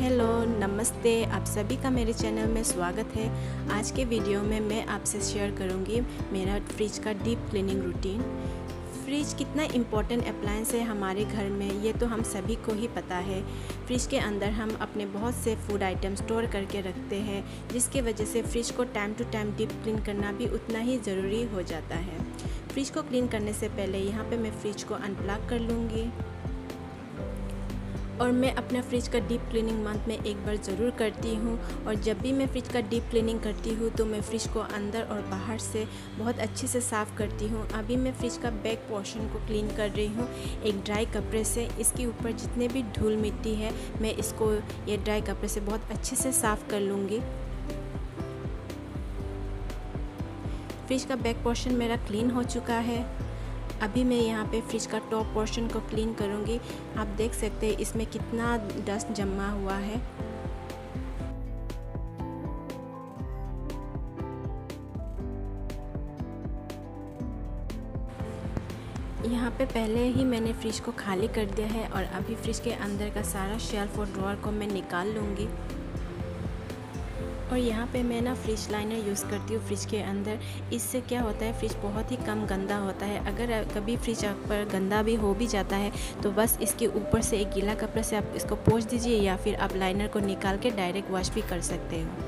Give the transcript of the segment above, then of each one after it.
Hello नमस्ते, आप सभी का मेरे चैनल में स्वागत है। आज के वीडियो में मैं आपसे शेयर करूंगी मेरा फ्रिज का डीप क्लीनिंग रूटीन। फ्रिज कितना इम्पोर्टेंट अप्लायंस है हमारे घर में, ये तो हम सभी को ही पता है। फ्रिज के अंदर हम अपने बहुत से फूड आइटम स्टोर करके रखते हैं, जिसके वजह से फ्रिज को time to time deep clean करना भी उतना ही ज़रूरी हो जाता है। फ्रिज को क्लीन करने से पहले यहाँ पे मैं फ्रिज को अनप्लग कर लूँगी और मैं अपना फ्रिज का डीप क्लीनिंग मंथ में एक बार ज़रूर करती हूँ। और जब भी मैं फ्रिज का डीप क्लीनिंग करती हूँ तो मैं फ्रिज को अंदर और बाहर से बहुत अच्छे से साफ़ करती हूँ। अभी मैं फ्रिज का बैक पोर्शन को क्लीन कर रही हूँ एक ड्राई कपड़े से। इसके ऊपर जितने भी धूल मिट्टी है मैं इसको ये ड्राई कपड़े से बहुत अच्छे से साफ़ कर लूँगी। फ्रिज का बैक पोर्शन मेरा क्लीन हो चुका है। अभी मैं यहाँ पे फ्रिज का टॉप पोर्शन को क्लीन करूँगी। आप देख सकते हैं इसमें कितना डस्ट जमा हुआ है। यहाँ पे पहले ही मैंने फ्रिज को खाली कर दिया है और अभी फ्रिज के अंदर का सारा शेल्फ और ड्रॉअर को मैं निकाल लूँगी। और यहाँ पे मैं ना फ्रिज लाइनर यूज़ करती हूँ फ्रिज के अंदर। इससे क्या होता है, फ्रिज बहुत ही कम गंदा होता है। अगर कभी फ्रिज पर गंदा भी हो भी जाता है तो बस इसके ऊपर से एक गीला कपड़े से आप इसको पोंछ दीजिए या फिर आप लाइनर को निकाल के डायरेक्ट वॉश भी कर सकते हो।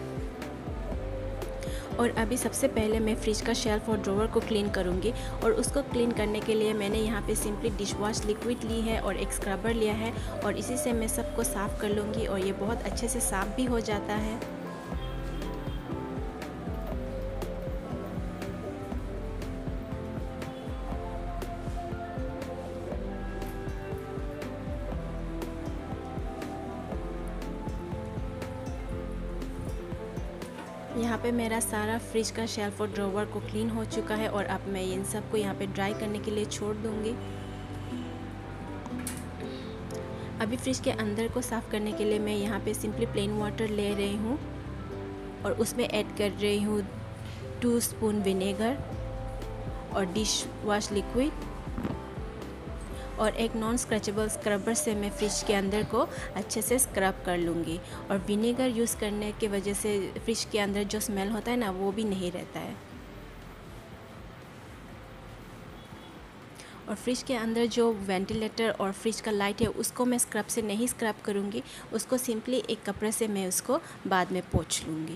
और अभी सबसे पहले मैं फ्रिज का शेल्फ और ड्रॉअर को क्लीन करूँगी। और उसको क्लीन करने के लिए मैंने यहाँ पे सिंपली डिश वॉश लिक्विड ली है और एक स्क्रबर लिया है और इसी से मैं सबको साफ़ कर लूँगी और ये बहुत अच्छे से साफ़ भी हो जाता है। यहाँ पे मेरा सारा फ्रिज का शेल्फ और ड्रॉअर को क्लीन हो चुका है और अब मैं इन सब को यहाँ पे ड्राई करने के लिए छोड़ दूँगी। अभी फ्रिज के अंदर को साफ़ करने के लिए मैं यहाँ पे सिंपली प्लेन वाटर ले रही हूँ और उसमें ऐड कर रही हूँ 2 स्पून विनेगर और डिश वॉश लिक्विड और एक नॉन स्क्रचेबल स्क्रबर से मैं फ्रिज के अंदर को अच्छे से स्क्रब कर लूँगी। और विनेगर यूज़ करने की वजह से फ्रिज के अंदर जो स्मेल होता है ना वो भी नहीं रहता है। और फ्रिज के अंदर जो वेंटिलेटर और फ्रिज का लाइट है उसको मैं स्क्रब से नहीं स्क्रब करूँगी, उसको सिंपली एक कपड़े से मैं उसको बाद में पोंछ लूँगी।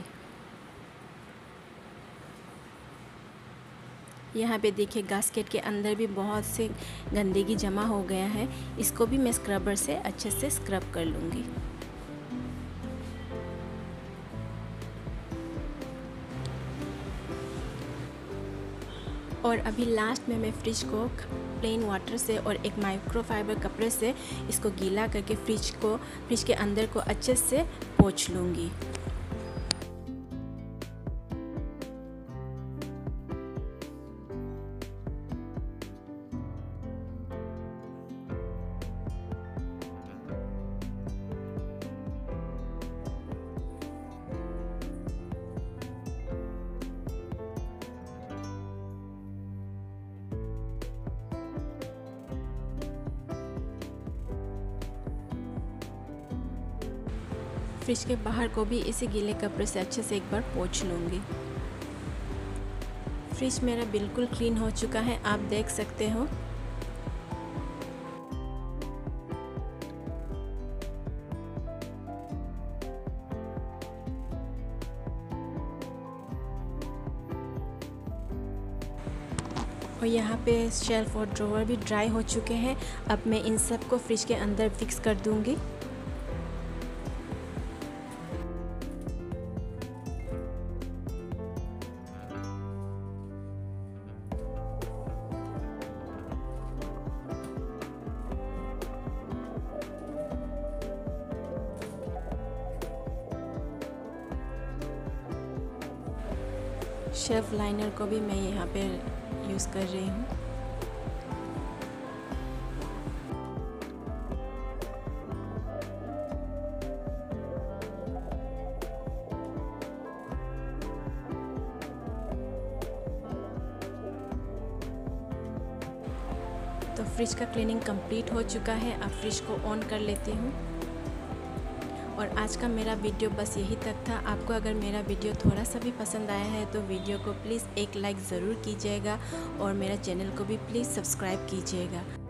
यहाँ पे देखिए गास्केट के अंदर भी बहुत से गंदगी जमा हो गया है, इसको भी मैं स्क्रबर से अच्छे से स्क्रब कर लूँगी। और अभी लास्ट में मैं फ्रिज को प्लेन वाटर से और एक माइक्रोफाइबर कपड़े से इसको गीला करके फ्रिज के अंदर को अच्छे से पोंछ लूँगी। फ्रिज के बाहर को भी इसी गीले कपड़े से अच्छे से एक बार पोंछ लूँगी। फ्रिज मेरा बिल्कुल क्लीन हो चुका है, आप देख सकते हो। और यहाँ पे शेल्फ और ड्रॉअर भी ड्राई हो चुके हैं। अब मैं इन सब को फ्रिज के अंदर फिक्स कर दूँगी। शेल्फ लाइनर को भी मैं यहाँ पे यूज़ कर रही हूँ। फ्रिज का क्लीनिंग कंप्लीट हो चुका है। अब फ्रिज को ऑन कर लेती हूँ और आज का मेरा वीडियो बस यही तक था। आपको अगर मेरा वीडियो थोड़ा सा भी पसंद आया है तो वीडियो को प्लीज़ एक लाइक ज़रूर कीजिएगा और मेरा चैनल को भी प्लीज़ सब्सक्राइब कीजिएगा।